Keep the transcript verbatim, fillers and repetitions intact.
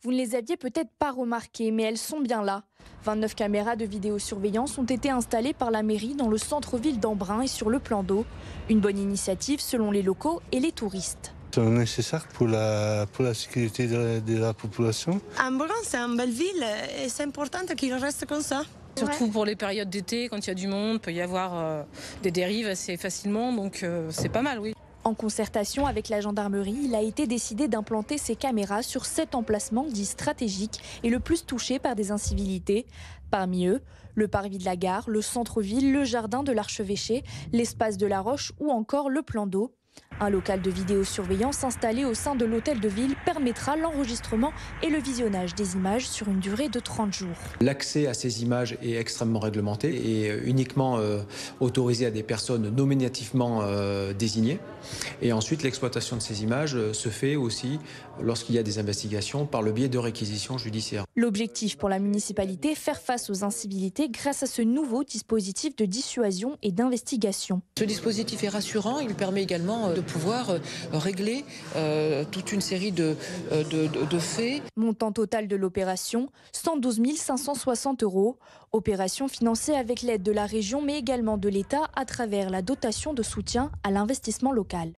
Vous ne les aviez peut-être pas remarquées, mais elles sont bien là. vingt-neuf caméras de vidéosurveillance ont été installées par la mairie dans le centre-ville d'Embrun et sur le plan d'eau. Une bonne initiative selon les locaux et les touristes. C'est nécessaire pour la, pour la sécurité de la, de la population. Embrun, c'est une belle ville et c'est important qu'il reste comme ça. Surtout pour les périodes d'été, quand il y a du monde, il peut y avoir euh, des dérives assez facilement, donc euh, c'est pas mal, oui. En concertation avec la gendarmerie, il a été décidé d'implanter ces caméras sur sept emplacements dits stratégiques et le plus touchés par des incivilités. Parmi eux, le parvis de la gare, le centre-ville, le jardin de l'archevêché, l'espace de la Roche ou encore le plan d'eau. Un local de vidéosurveillance installé au sein de l'hôtel de ville permettra l'enregistrement et le visionnage des images sur une durée de trente jours. L'accès à ces images est extrêmement réglementé et uniquement euh, autorisé à des personnes nominativement euh, désignées. Et ensuite, l'exploitation de ces images euh, se fait aussi lorsqu'il y a des investigations par le biais de réquisitions judiciaires. L'objectif pour la municipalité, faire face aux incivilités grâce à ce nouveau dispositif de dissuasion et d'investigation. Ce dispositif est rassurant, il permet également de pouvoir régler euh, toute une série de, de, de, de faits. Montant total de l'opération, cent douze mille cinq cent soixante euros. Opération financée avec l'aide de la région mais également de l'État à travers la dotation de soutien à l'investissement local.